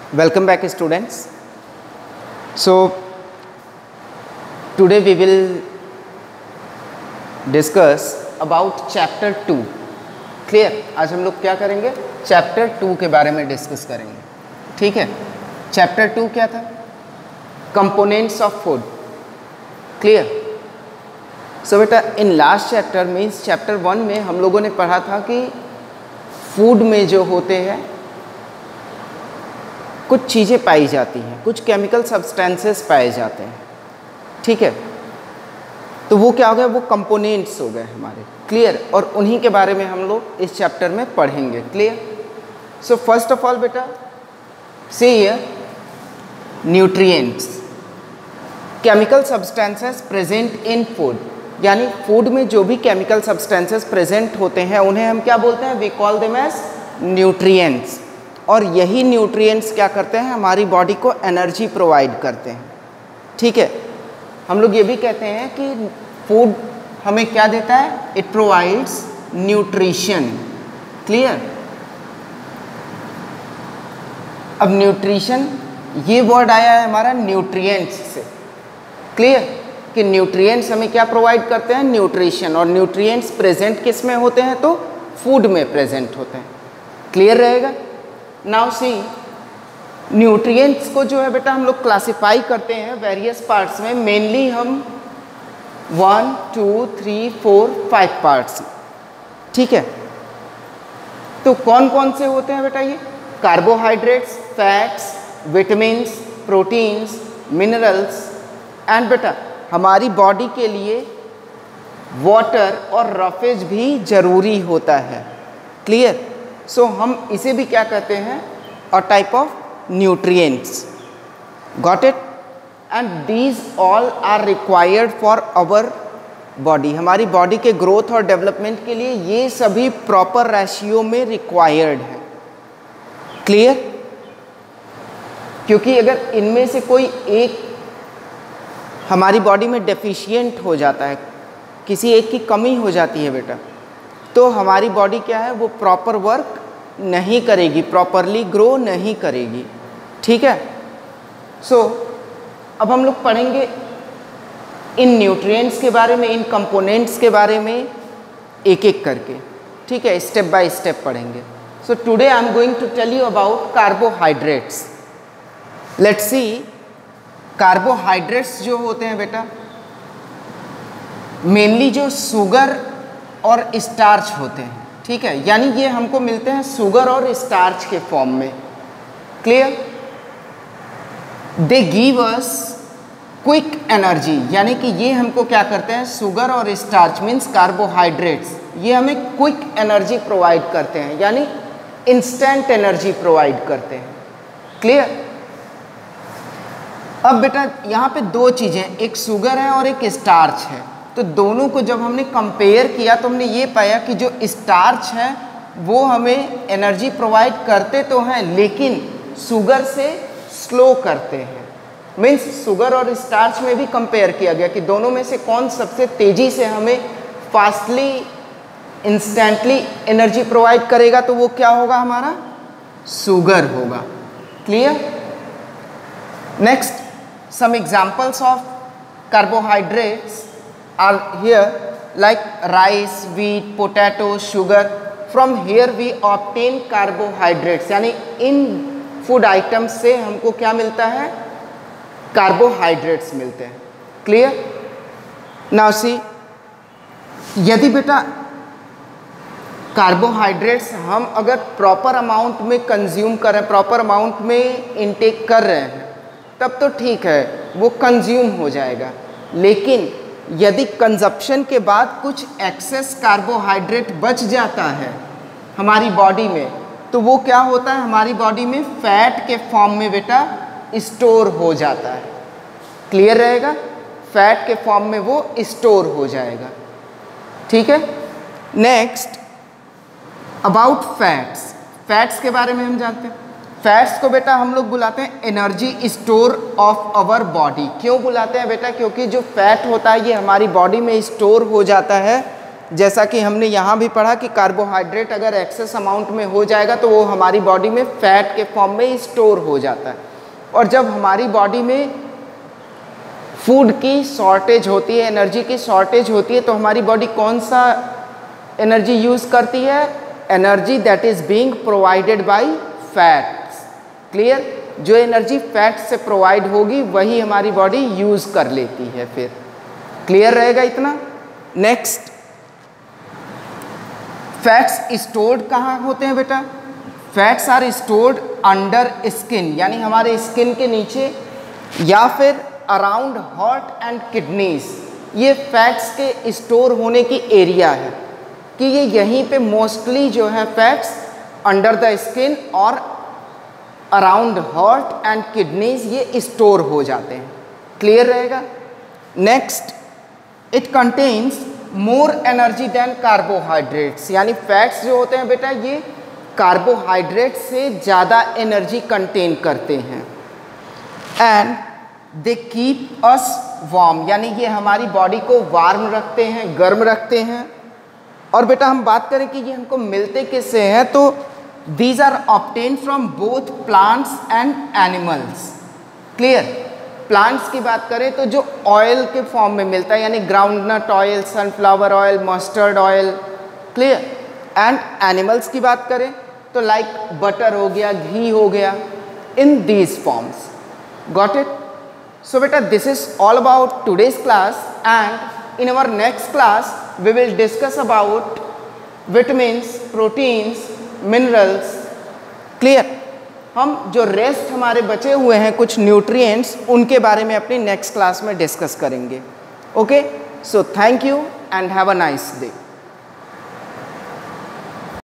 Welcome back, students. So today we will discuss about chapter 2. Clear? आज हम लोग क्या करेंगे? चैप्टर 2 के बारे में डिस्कस करेंगे. ठीक है. चैप्टर 2 क्या था? Components of food. Clear? So बेटा, in last chapter means chapter 1 में हम लोगों ने पढ़ा था कि फूड में जो होते हैं कुछ चीज़ें पाई जाती हैं, कुछ केमिकल सब्सटेंसेस पाए जाते हैं. ठीक है. तो वो क्या हो गया? वो कंपोनेंट्स हो गए हमारे. क्लियर? और उन्हीं के बारे में हम लोग इस चैप्टर में पढ़ेंगे. Clear? So first of all बेटा, see here, nutrients, chemical substances present in food. यानी फूड में जो भी केमिकल सब्सटेंसेस प्रेजेंट होते हैं उन्हें हम क्या बोलते हैं? We call them as nutrients. और यही न्यूट्रिएंट्स क्या करते हैं? हमारी बॉडी को एनर्जी प्रोवाइड करते हैं. ठीक है. हम लोग ये भी कहते हैं कि फूड हमें क्या देता है? It provides nutrition. क्लियर? अब न्यूट्रिशन, ये वर्ड आया है हमारा न्यूट्रिएंट्स से. क्लियर? कि न्यूट्रिएंट्स हमें क्या प्रोवाइड करते हैं? न्यूट्रिशन. और न्यूट्रिएंट्स प्रेजेंट किस में होते हैं? तो फूड में प्रेजेंट होते हैं. क्लियर रहेगा? नाउ सी, न्यूट्रिएंट्स को जो है बेटा हम लोग क्लासिफाई करते हैं वेरियस पार्ट्स में. मेनली हम 1, 2, 3, 4, 5 पार्ट्स. ठीक है. तो कौन कौन से होते हैं बेटा ये? Carbohydrates, fats, vitamins, proteins, minerals and बेटा हमारी बॉडी के लिए वाटर और रफेज भी ज़रूरी होता है. क्लियर? सो हम इसे भी क्या कहते हैं? A type of nutrients. Got it? And these all are required for our body. हमारी बॉडी के ग्रोथ और डेवलपमेंट के लिए ये सभी प्रॉपर रेशियो में रिक्वायर्ड है. क्लियर? क्योंकि अगर इनमें से कोई एक हमारी बॉडी में डेफिशिएंट हो जाता है, किसी एक की कमी हो जाती है बेटा, तो हमारी बॉडी क्या है? वो प्रॉपर वर्क नहीं करेगी, प्रॉपरली ग्रो नहीं करेगी. ठीक है. सो अब हम लोग पढ़ेंगे इन न्यूट्रिएंट्स के बारे में, इन कंपोनेंट्स के बारे में एक एक करके. ठीक है. स्टेप बाय स्टेप पढ़ेंगे. So today I am going to tell you about carbohydrates. Let's see, carbohydrates जो होते हैं बेटा, मेनली जो शुगर और स्टार्च होते हैं. ठीक है. यानी ये हमको मिलते हैं शुगर और स्टार्च के फॉर्म में. Clear? They give us quick energy. यानी कि ये हमको क्या करते हैं? शुगर और स्टार्च मीन्स कार्बोहाइड्रेट्स, ये हमें क्विक एनर्जी प्रोवाइड करते हैं, यानी इंस्टेंट एनर्जी प्रोवाइड करते हैं. क्लियर? अब बेटा यहाँ पे दो चीज़ें, एक शुगर है और एक स्टार्च है. तो दोनों को जब हमने कंपेयर किया तो हमने ये पाया कि जो स्टार्च है वो हमें एनर्जी प्रोवाइड करते तो हैं, लेकिन शुगर से स्लो करते हैं. मीन्स शुगर और स्टार्च में भी कंपेयर किया गया कि दोनों में से कौन सबसे तेज़ी से हमें फास्टली इंस्टेंटली एनर्जी प्रोवाइड करेगा. तो वो क्या होगा? हमारा शुगर होगा. Clear? Next, some examples of carbohydrates are here like rice, wheat, potato, sugar. From here we obtain carbohydrates. यानी इन फूड आइटम्स से हमको क्या मिलता है? कार्बोहाइड्रेट्स मिलते हैं. क्लियर? नाउ सी, यदि बेटा कार्बोहाइड्रेट्स हम अगर प्रॉपर अमाउंट में कंज्यूम कर रहे हैं, प्रॉपर अमाउंट में इनटेक कर रहे हैं, तब तो ठीक है, वो कंज्यूम हो जाएगा. लेकिन यदि कंजप्शन के बाद कुछ एक्सेस कार्बोहाइड्रेट बच जाता है हमारी बॉडी में, तो वो क्या होता है? हमारी बॉडी में फैट के फॉर्म में बेटा स्टोर हो जाता है. क्लियर रहेगा? फैट के फॉर्म में वो स्टोर हो जाएगा. ठीक है. Next, about fats. फैट्स के बारे में हम जानते हैं. फैट्स को बेटा हम लोग बुलाते हैं energy store of our body. क्यों बुलाते हैं बेटा? क्योंकि जो फैट होता है ये हमारी बॉडी में स्टोर हो जाता है जैसा कि हमने यहाँ भी पढ़ा कि कार्बोहाइड्रेट अगर एक्सेस अमाउंट में हो जाएगा तो वो हमारी बॉडी में फैट के फॉर्म में स्टोर हो जाता है। और जब हमारी बॉडी में फूड की शॉर्टेज होती है, एनर्जी की शॉर्टेज होती है, तो हमारी बॉडी कौन सा एनर्जी यूज़ करती है? Energy that is being provided by fats. Clear? जो एनर्जी फैट से प्रोवाइड होगी वही हमारी बॉडी यूज़ कर लेती है फिर। क्लियर रहेगा इतना? नेक्स्ट, फैट्स स्टोर्ड कहाँ होते हैं बेटा? Fats are stored under skin, यानी हमारे स्किन के नीचे या फिर अराउंड हार्ट एंड किडनीज। ये फैट्स के स्टोर होने की एरिया है कि ये यहीं पे मोस्टली जो है फैट्स अंडर द स्किन और अराउंड हार्ट एंड किडनीज ये स्टोर हो जाते हैं। क्लियर रहेगा? Next, it contains more energy than carbohydrates, यानी फैट्स जो होते हैं बेटा ये कार्बोहाइड्रेट से ज़्यादा एनर्जी कंटेन करते हैं। And they keep us warm, यानी ये हमारी बॉडी को वार्म रखते हैं, गर्म रखते हैं। और बेटा हम बात करें कि ये हमको मिलते किससे हैं, तो these are obtain from both plants and animals. Clear? Plants की बात करें तो जो ऑयल के फॉर्म में मिलता है, यानी groundnut oil, sunflower oil, mustard oil. Clear? And animals की बात करें तो लाइक बटर हो गया, घी हो गया, in these forms. Got it? So beta, this is all about today's class, and in our next class we will discuss about vitamins, proteins, minerals. Clear? हम जो रेस्ट हमारे बचे हुए हैं कुछ न्यूट्रिएंट्स, उनके बारे में अपनी नेक्स्ट क्लास में डिस्कस करेंगे। Okay, so thank you and have a nice day.